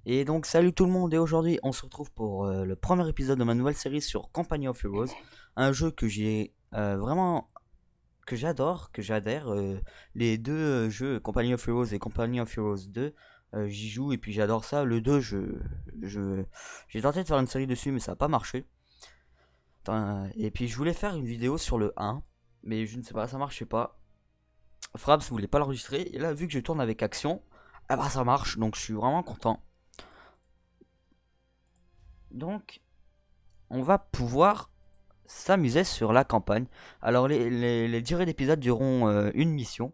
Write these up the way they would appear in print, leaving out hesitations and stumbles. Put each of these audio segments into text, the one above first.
Et donc salut tout le monde et aujourd'hui on se retrouve pour le premier épisode de ma nouvelle série sur Company of Heroes, un jeu que j'ai vraiment que j'adore, que j'adhère. Les deux jeux Company of Heroes et Company of Heroes 2, j'y joue et puis j'adore ça. Le 2, je j'ai tenté de faire une série dessus mais ça n'a pas marché. Et puis je voulais faire une vidéo sur le 1, mais je ne sais pas, ça marchait pas. Fraps voulait pas l'enregistrer et là vu que je tourne avec Action, ah bah ça marche donc je suis vraiment content. Donc on va pouvoir s'amuser sur la campagne. Alors les durées d'épisode dureront une mission.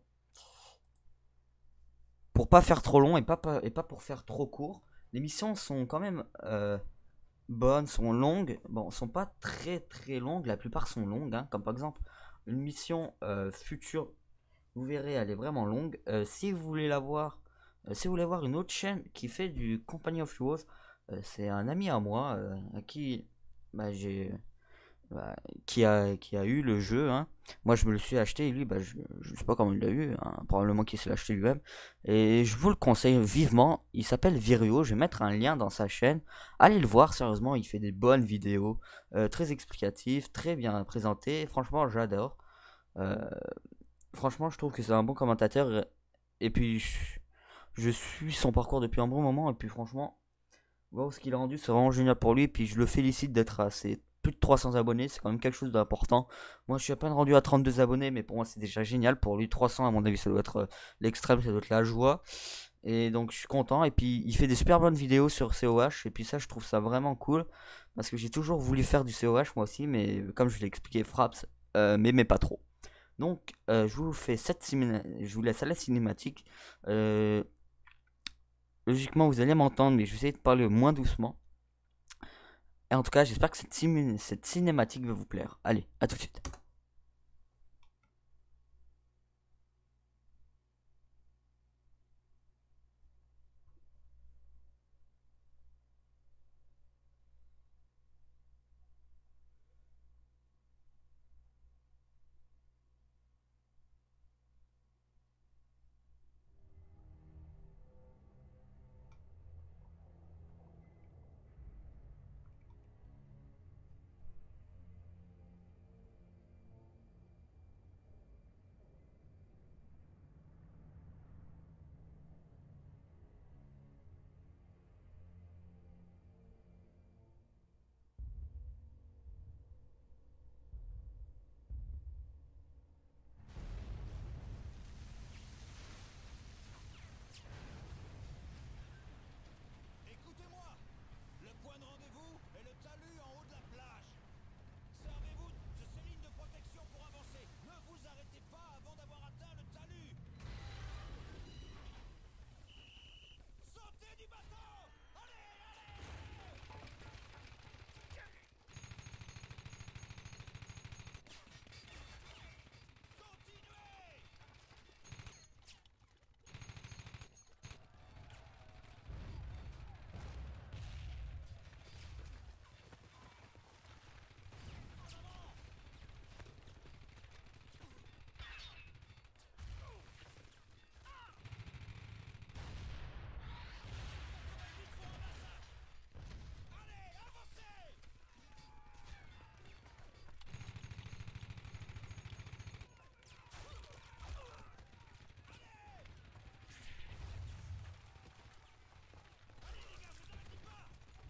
Pour pas faire trop long et pas pour faire trop court. Les missions sont quand même bonnes, sont longues. Bon, sont pas très très longues. La plupart sont longues. Hein, comme par exemple une mission future. Vous verrez, elle est vraiment longue. Si vous voulez la voir, si vous voulez voir une autre chaîne qui fait du Company of Heroes, c'est un ami à moi à qui bah, j'ai bah, qui a eu le jeu. Hein. Moi, je me le suis acheté et lui, bah, je sais pas comment il l'a eu. Hein. Probablement qu'il s'est acheté lui-même. Et je vous le conseille vivement. Il s'appelle Virio. Je vais mettre un lien dans sa chaîne. Allez le voir, sérieusement. Il fait des bonnes vidéos, très explicatives, très bien présentées. Franchement, j'adore. Euh, franchement, je trouve que c'est un bon commentateur. Et puis, je suis son parcours depuis un bon moment. Et puis, franchement, voir ce qu'il a rendu, c'est vraiment génial pour lui. Et puis je le félicite d'être à ses plus de 300 abonnés, c'est quand même quelque chose d'important. Moi je suis à peine rendu à 32 abonnés, mais pour moi c'est déjà génial. Pour lui 300 à mon avis ça doit être l'extrême, ça doit être la joie. Et donc je suis content. Et puis il fait des super bonnes vidéos sur COH. Et puis ça je trouve ça vraiment cool. Parce que j'ai toujours voulu faire du COH moi aussi, mais comme je l'ai expliqué, Fraps, mais pas trop. Donc je vous fais je vous laisse à la cinématique. Euh, Logiquement vous allez m'entendre, mais je vais essayer de parler moins doucement. Et en tout cas, j'espère que cette cinématique va vous plaire. Allez, à tout de suite. Écoutez-moi. Le point de rendez-vous est le talus en haut de la plage. Servez-vous de ces lignes de protection pour avancer. Ne vous arrêtez pas avant d'avoir atteint le talus. Sautez du bateau. Allez, continuez. Allez, avancez. Allez les gars, vous arrêtez pas.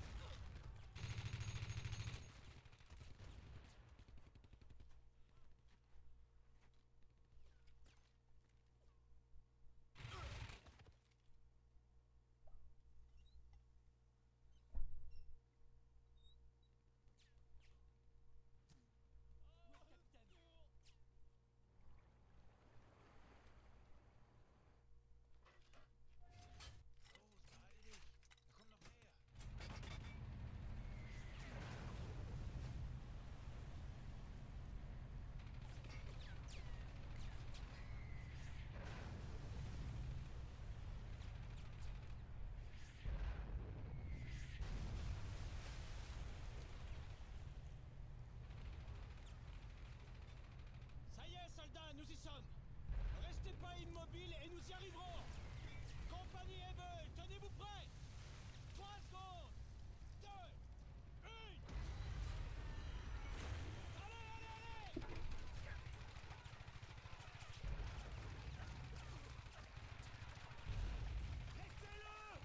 Ça y est, soldats, nous y sommes. Restez pas immobiles et nous y arriverons. Compagnie Able, tenez-vous prêts. 3, 3 secondes. 2, 1. Allez, allez, allez. Laissez-le.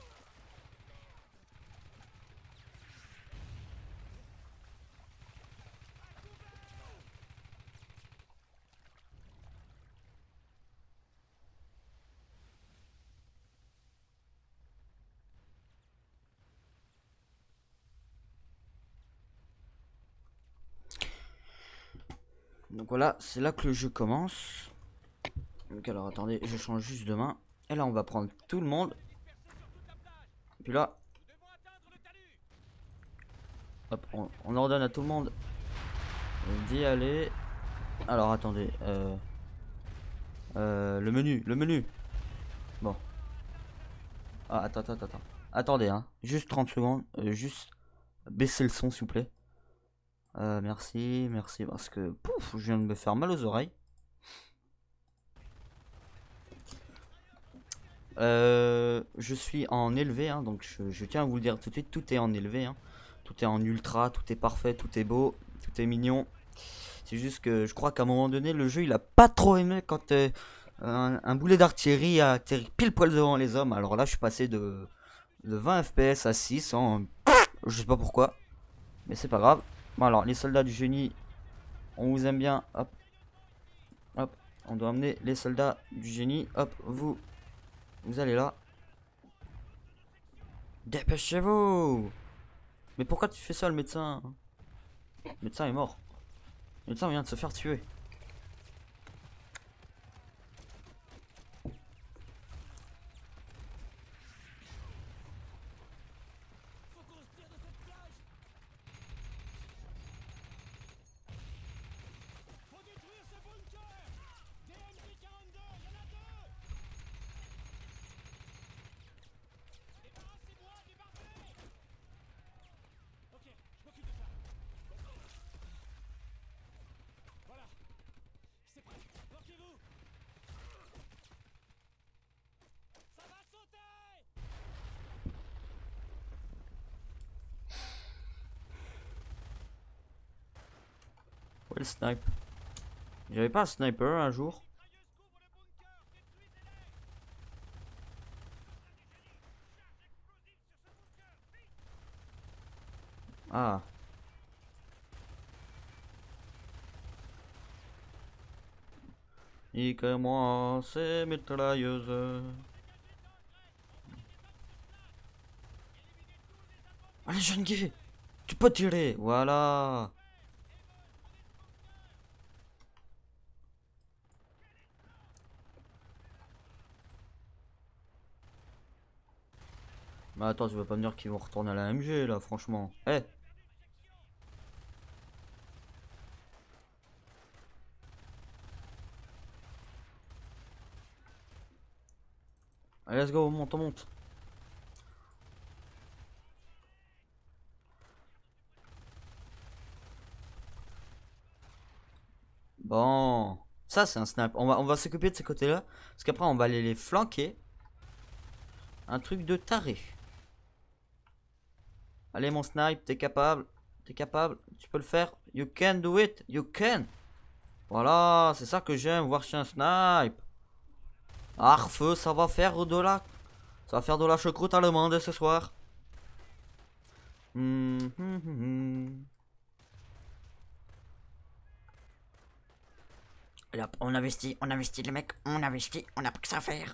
Donc voilà, c'est là que le jeu commence. Donc alors attendez, je change juste de main. Et là on va prendre tout le monde. Et puis là, hop, on ordonne à tout le monde d'y aller. Alors attendez, le menu, le menu. Bon. Ah, attends. Attendez, hein. Juste 30 secondes. Juste baisser le son, s'il vous plaît. Merci, parce que pouf, je viens de me faire mal aux oreilles. Je suis en élevé, hein, donc je tiens à vous le dire tout de suite, tout est en élevé, hein. Tout est en ultra, tout est parfait, tout est beau, tout est mignon. C'est juste que je crois qu'à un moment donné, le jeu il a pas trop aimé quand un boulet d'artillerie a atterri pile poil devant les hommes. Alors là, je suis passé de 20 FPS à 6, hein. Je sais pas pourquoi, mais c'est pas grave. Bon, alors, les soldats du génie, on vous aime bien. Hop, hop, on doit amener les soldats du génie. Hop, vous allez là. Dépêchez-vous! Mais pourquoi tu fais ça, le médecin? Le médecin est mort. Le médecin vient de se faire tuer. Faut qu'on se tire de cette plage. Faut détruire ce bunker. DMZ-42, il y en a 2. Débarrassez-moi des barbelés. Ok, je m'occupe de ça. Voilà. C'est prêt. Bloquez-vous. Ça va sauter. Ouais, le snipe. J'avais pas un sniper un jour. Mitrailleuse couvre le bunker. Détruisez-les. Ah. Nique-moi ces mitrailleuses. Allez, jeune gay, tu peux tirer. Voilà. Mais attends, tu vas pas me dire qu'ils vont retourner à la MG là, franchement. Eh, allez, let's go, on monte. Bon, ça c'est un snap. On va s'occuper de ces côtés-là, parce qu'après on va aller les flanquer. Un truc de taré. Allez mon snipe, t'es capable, tu peux le faire. You can do it, you can. Voilà, c'est ça que j'aime, voir chez un snipe. Feu, ça va faire de la choucroute allemande ce soir. Et hop, on investit les mecs, on investit, on a pas que ça à faire.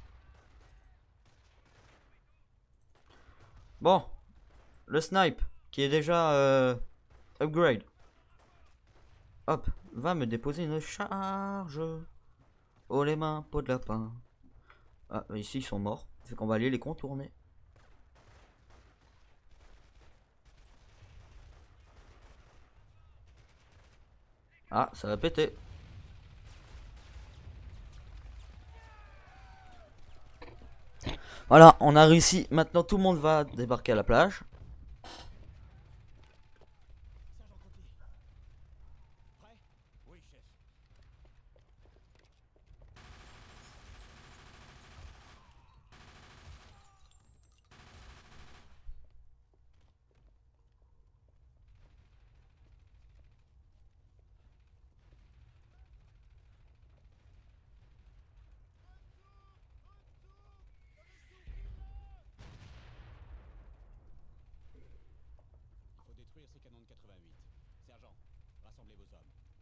Bon, le snipe, qui est déjà upgrade. Hop, va me déposer une charge. Oh les mains, peau de lapin. Ah, ici ils sont morts. Fait qu'on va aller les contourner. Ah, ça va péter. Voilà, on a réussi. Maintenant tout le monde va débarquer à la plage. Sergent Conti. Prêt? Oui, chef.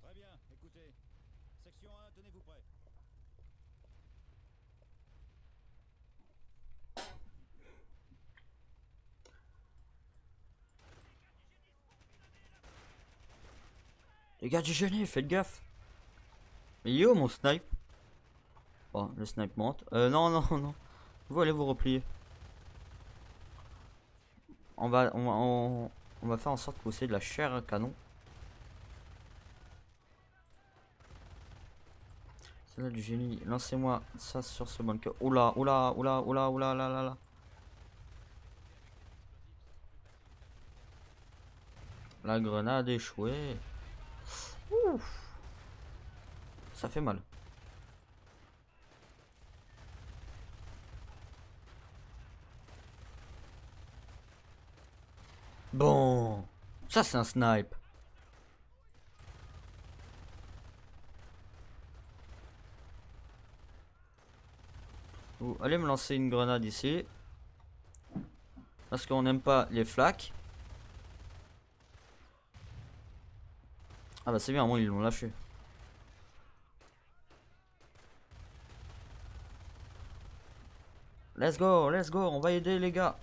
Très bien, écoutez. Section 1, tenez-vous prêts. Les gars du génie, faites gaffe. Mais il est où mon snipe? Oh, le snipe monte. Non, non, non. Vous allez vous replier. On va faire en sorte que vous ayez de la chair à canon. C'est là du génie. Lancez-moi ça sur ce bunker. Oula, oula, oula, oula, oula, là, là, là. La grenade échouée. Ouf. Ça fait mal. Bon. Ça, c'est un snipe. Vous allez me lancer une grenade ici. Parce qu'on n'aime pas les flaques. Ah bah c'est bien, au moins ils l'ont lâché. Let's go, on va aider les gars.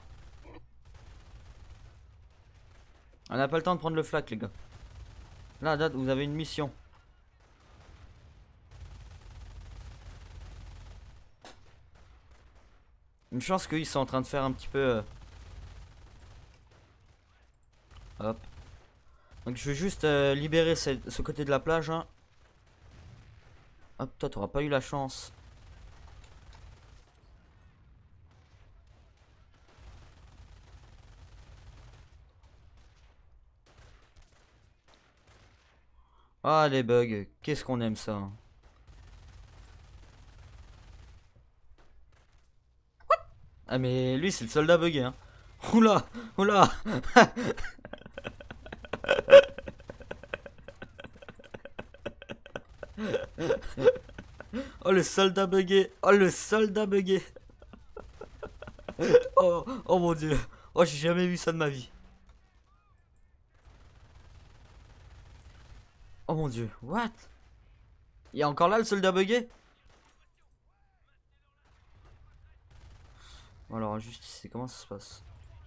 On n'a pas le temps de prendre le flak les gars. Là, date, vous avez une mission. Une chance qu'ils sont en train de faire un petit peu... Hop. Donc je vais juste libérer ce côté de la plage. Hein. Hop, toi t'auras pas eu la chance. Ah les bugs, qu'est-ce qu'on aime ça. Hein. Ah mais lui c'est le soldat bugué. Hein. Oula, oula. Oh le soldat bugué, oh le soldat bugué. Oh, oh mon dieu, oh j'ai jamais vu ça de ma vie. Oh mon dieu, what? Il y a encore là le soldat bugué? Alors juste ici, comment ça se passe?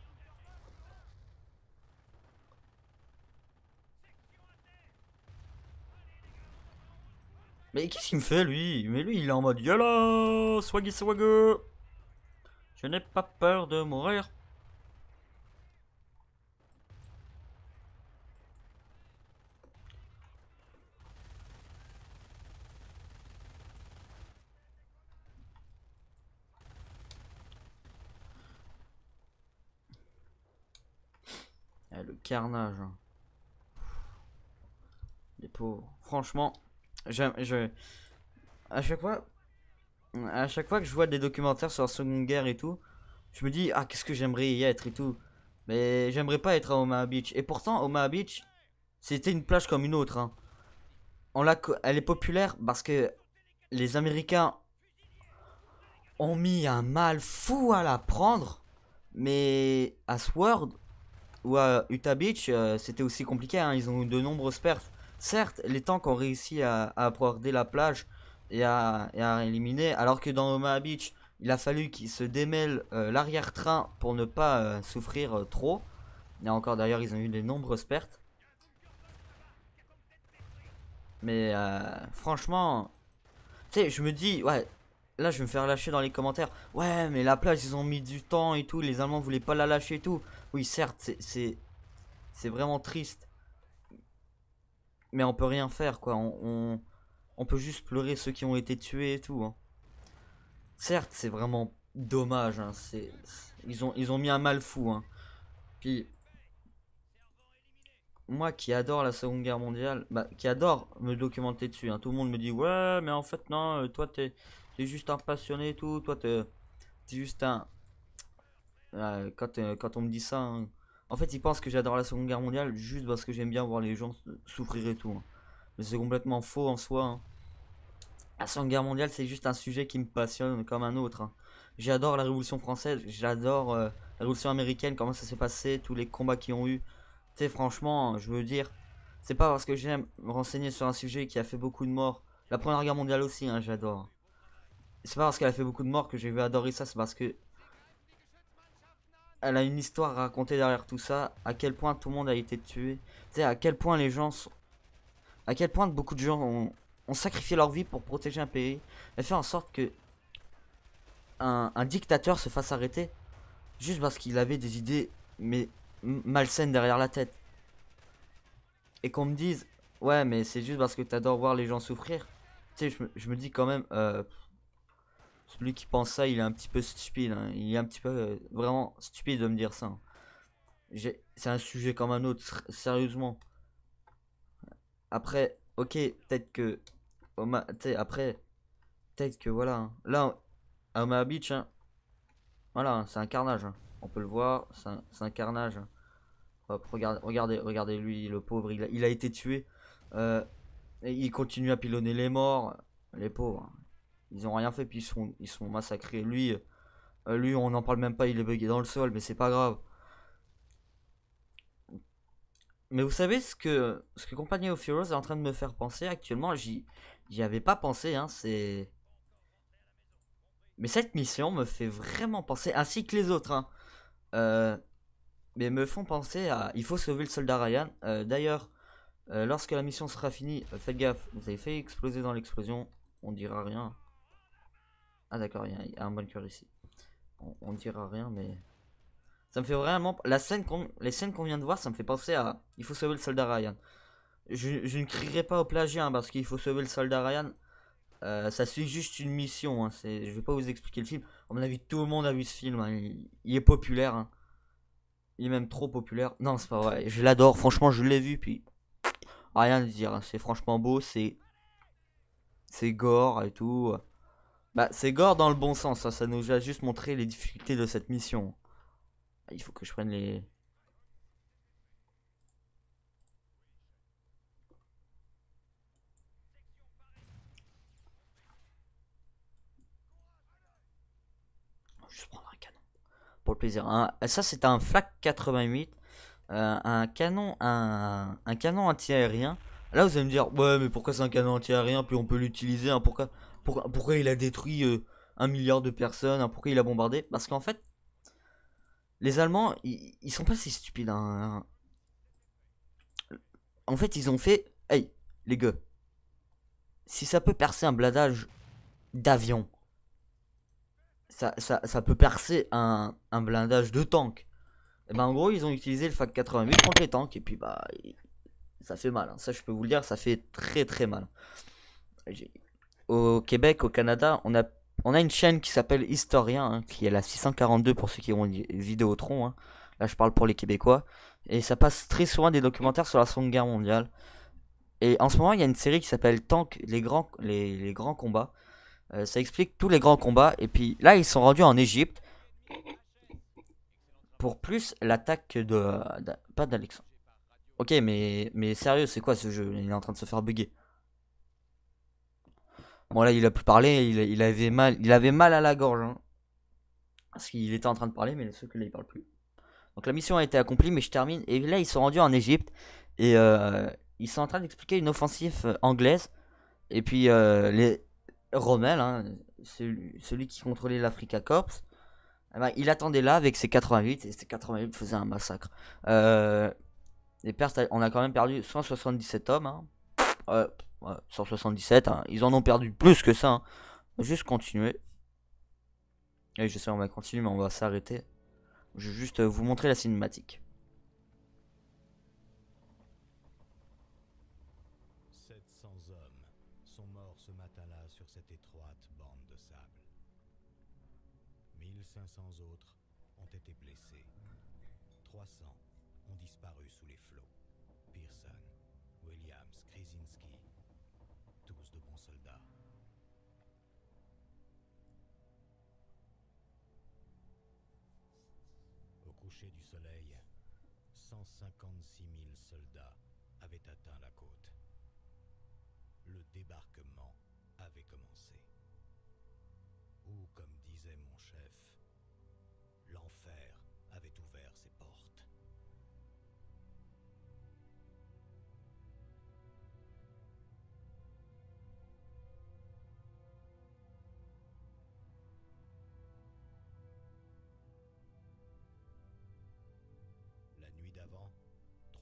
Mais qu'est-ce qu'il me fait lui? Mais lui il est en mode YOLO, swaggy swagger. Je n'ai pas peur de mourir. Ah, le carnage. Hein. Les pauvres. Franchement, à chaque fois, à chaque fois que je vois des documentaires sur la Seconde Guerre et tout, je me dis ah qu'est-ce que j'aimerais y être et tout. Mais j'aimerais pas être à Omaha Beach. Et pourtant Omaha Beach, c'était une plage comme une autre. Hein. Elle est populaire parce que les Américains ont mis un mal fou à la prendre. Mais à Sword ou à Utah Beach, c'était aussi compliqué. Hein. Ils ont eu de nombreuses pertes. Certes, les tanks ont réussi à aborder la plage et à éliminer, alors que dans Omaha Beach, il a fallu qu'ils se démêlent l'arrière-train pour ne pas souffrir trop. Et encore d'ailleurs, ils ont eu de nombreuses pertes. Mais franchement, tu sais, je me dis, ouais, là je vais me faire lâcher dans les commentaires. Ouais, mais la plage, ils ont mis du temps et tout. Les Allemands voulaient pas la lâcher et tout. Oui, certes, c'est vraiment triste. Mais on peut rien faire, quoi. On peut juste pleurer ceux qui ont été tués et tout. Hein. Certes, c'est vraiment dommage. Hein. Ils ont mis un mal fou. Hein. Puis, moi qui adore la Seconde Guerre mondiale, bah, qui adore me documenter dessus. Hein. Tout le monde me dit, ouais, mais en fait, non, toi, t'es juste un passionné et tout. Toi, t'es juste un. Quand on me dit ça, hein, en fait, ils pensent que j'adore la Seconde Guerre mondiale juste parce que j'aime bien voir les gens souffrir et tout. Hein. Mais c'est complètement faux en soi. Hein. La Seconde Guerre mondiale, c'est juste un sujet qui me passionne comme un autre. Hein. J'adore la Révolution française, j'adore la Révolution américaine, comment ça s'est passé, tous les combats qu'ils ont eu. Tu sais, franchement, je veux dire, C'est pas parce que j'aime me renseigner sur un sujet qui a fait beaucoup de morts. La Première Guerre mondiale aussi, hein, j'adore. C'est pas parce qu'elle a fait beaucoup de morts que je vais adorer ça, c'est parce que elle a une histoire à raconter derrière tout ça. À quel point tout le monde a été tué. Tu sais, à quel point les gens sont. À quel point beaucoup de gens ont sacrifié leur vie pour protéger un pays. Et faire en sorte que un dictateur se fasse arrêter juste parce qu'il avait des idées mais malsaines derrière la tête. Et qu'on me dise, ouais, mais c'est juste parce que t'adores voir les gens souffrir. Tu sais, je me dis quand même, celui qui pense ça, il est un petit peu stupide, hein. Il est un petit peu vraiment stupide de me dire ça, hein. C'est un sujet comme un autre, sérieusement. Après, ok, peut-être que. Après, peut-être que voilà, hein. Là, à Omaha Beach, hein, voilà, hein, c'est un carnage, hein. On peut le voir, c'est un carnage, hein. Hop, regardez lui, le pauvre, il a été tué. Et il continue à pilonner les morts. Les pauvres, hein. Ils ont rien fait, puis ils sont massacrés. Lui, on n'en parle même pas, il est bugué dans le sol, mais c'est pas grave. Mais vous savez ce que Company of Heroes est en train de me faire penser actuellement, j'y avais pas pensé, hein, c'est. Mais cette mission me fait vraiment penser, ainsi que les autres, hein, euh, mais me font penser à. Il faut sauver le soldat Ryan. D'ailleurs, lorsque la mission sera finie, faites gaffe, vous avez fait exploser dans l'explosion, on dira rien. Ah d'accord, il y a un bunker ici. On dira rien, mais. Ça me fait vraiment. Les scènes qu'on vient de voir, ça me fait penser à. Il faut sauver le soldat Ryan. Je ne crierai pas au plagiat, hein, parce qu'il faut sauver le soldat Ryan. Ça suit juste une mission, hein. Je vais pas vous expliquer le film. À mon avis, tout le monde a vu ce film, hein. Il est populaire, hein. Il est même trop populaire. Non, c'est pas vrai. Je l'adore. Franchement, je l'ai vu. Puis rien à dire, hein. C'est franchement beau. C'est gore et tout. Bah, c'est gore dans le bon sens, hein. Ça nous a juste montré les difficultés de cette mission. Il faut que je prenne les. Juste prendre un canon. Pour le plaisir. Ça, c'est un Flak 88. Un canon anti-aérien. Là, vous allez me dire, ouais, mais pourquoi c'est un canon anti-aérien? Puis on peut l'utiliser, hein. Pourquoi il a détruit 1 milliard de personnes, hein. Pourquoi il a bombardé? Parce qu'en fait, les Allemands, ils sont pas si stupides, hein. En fait, ils ont fait, hey, les gars, si ça peut percer un blindage d'avion, ça peut percer un blindage de tank. Et ben en gros, ils ont utilisé le FAC 88 contre les tanks, et puis bah, ça fait mal, hein. Ça, je peux vous le dire, ça fait très très mal. Au Québec, au Canada, on a une chaîne qui s'appelle Historien, hein, qui est la 642 pour ceux qui ont une Vidéotron, hein. Là, je parle pour les Québécois. Et ça passe très souvent des documentaires sur la Seconde Guerre mondiale. Et en ce moment, il y a une série qui s'appelle Tank, les grands combats. Ça explique tous les grands combats. Et puis là, ils sont rendus en Égypte pour plus l'attaque pas d'Alexandre. Ok, mais sérieux, c'est quoi ce jeu? Il est en train de se faire bugger. Bon, là, il a pu parler, il avait mal à la gorge, hein, parce qu'il était en train de parler, mais ceux que là, il parle plus. Donc la mission a été accomplie, mais je termine. Et là, ils sont rendus en Égypte. Et ils sont en train d'expliquer une offensive anglaise. Et puis les Rommel, hein, celui qui contrôlait l'Africa Corps, eh ben, il attendait là avec ses 88. Et ses 88 faisaient un massacre. Les pertes, on a quand même perdu 177 hommes, hein. Ouais, 177, hein. Ils en ont perdu plus que ça, hein. On va juste continuer. Et je sais, on va continuer, mais on va s'arrêter. Je vais juste vous montrer la cinématique. 700 hommes sont morts ce matin-là sur cette étroite bande de sable. 1500 autres ont été blessés. 300 ont disparu sous les flots. Pearson, Williams, Krasinski, tous de bons soldats. Au coucher du soleil, 156 000 soldats avaient atteint la côte. Le débarquement avait commencé. Ou, comme disait mon chef, l'enfer avait ouvert ses portes.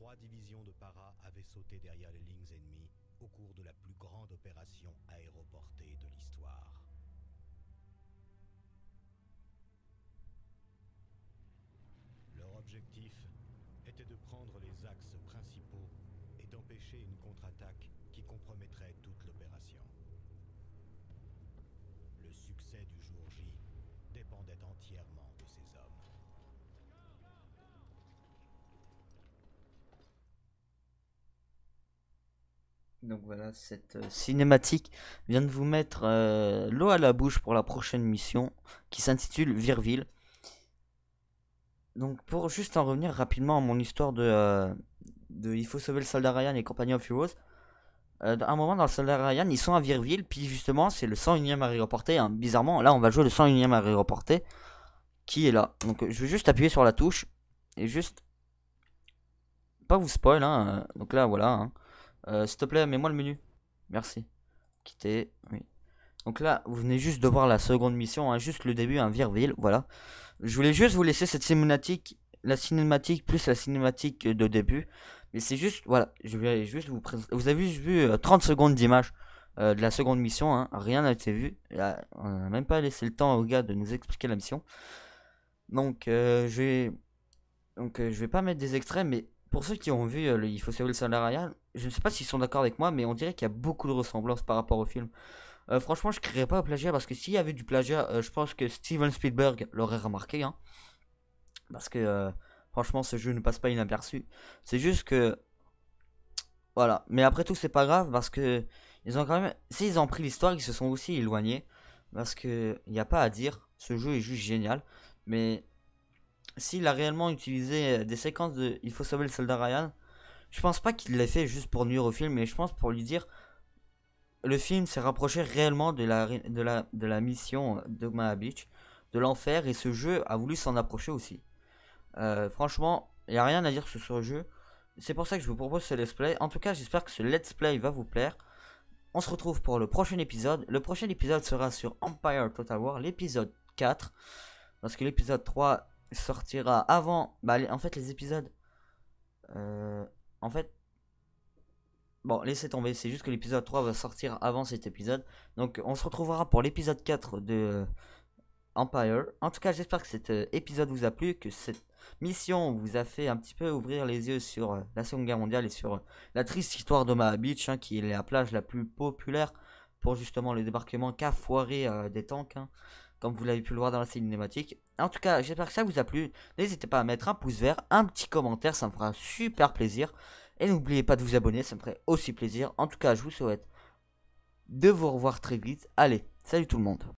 3 divisions de para avaient sauté derrière les lignes ennemies au cours de la plus grande opération aéroportée de l'histoire. Leur objectif était de prendre les axes principaux et d'empêcher une contre-attaque qui compromettrait toute l'opération. Le succès du jour J dépendait entièrement de ces hommes. Donc voilà, cette cinématique vient de vous mettre l'eau à la bouche pour la prochaine mission qui s'intitule Virville. Donc pour juste en revenir rapidement à mon histoire de Il faut sauver le soldat Ryan et Company of Heroes. À un moment dans le soldat Ryan, ils sont à Virville, puis justement c'est le 101ème aéroporté. Hein. Bizarrement, là on va jouer le 101ème aéroporté qui est là. Donc je vais juste appuyer sur la touche et juste pas vous spoil. Hein. Donc là voilà. Hein. S'il te plaît, mets-moi le menu. Merci. Quitter. Oui. Donc là, vous venez juste de voir la seconde mission, hein, juste le début, un Virville, voilà. Je voulais juste vous laisser cette cinématique, la cinématique plus la cinématique de début. Mais c'est juste, voilà, je vais juste vous présenter. Vous avez juste vu 30 secondes d'image de la seconde mission, hein, rien n'a été vu. Là, on n'a même pas laissé le temps au gars de nous expliquer la mission. Donc, je vais pas mettre des extraits, mais pour ceux qui ont vu Il faut sauver le soldat Ryan, je ne sais pas s'ils sont d'accord avec moi, mais on dirait qu'il y a beaucoup de ressemblances par rapport au film. Franchement, je ne crierais pas au plagiat parce que s'il y avait du plagiat, je pense que Steven Spielberg l'aurait remarqué. Hein, parce que franchement, ce jeu ne passe pas inaperçu. C'est juste que. Voilà. Mais après tout, c'est pas grave parce que. Ils ont quand même. S'ils ont pris l'histoire, ils se sont aussi éloignés. Parce que. Il n'y a pas à dire. Ce jeu est juste génial. Mais. S'il a réellement utilisé des séquences de Il faut sauver le soldat Ryan, je pense pas qu'il l'ait fait juste pour nuire au film, mais je pense pour lui dire. Le film s'est rapproché réellement de la mission d'Omaha Beach, de l'enfer, et ce jeu a voulu s'en approcher aussi. Franchement, il n'y a rien à dire sur ce jeu. C'est pour ça que je vous propose ce let's play. En tout cas, j'espère que ce let's play va vous plaire. On se retrouve pour le prochain épisode. Le prochain épisode sera sur Empire Total War, l'épisode 4. Parce que l'épisode 3 sortira avant... Bah, en fait, les épisodes... En fait... Bon, laissez tomber, c'est juste que l'épisode 3 va sortir avant cet épisode. Donc on se retrouvera pour l'épisode 4 de Empire. En tout cas, j'espère que cet épisode vous a plu, que cette mission vous a fait un petit peu ouvrir les yeux sur la Seconde Guerre mondiale et sur la triste histoire d'Omaha Beach, hein, qui est la plage la plus populaire pour justement le débarquement qu'a foiré des tanks, hein, comme vous l'avez pu le voir dans la cinématique. En tout cas, j'espère que ça vous a plu. N'hésitez pas à mettre un pouce vert, un petit commentaire, ça me fera super plaisir. Et n'oubliez pas de vous abonner, ça me ferait aussi plaisir. En tout cas, je vous souhaite de vous revoir très vite. Allez, salut tout le monde.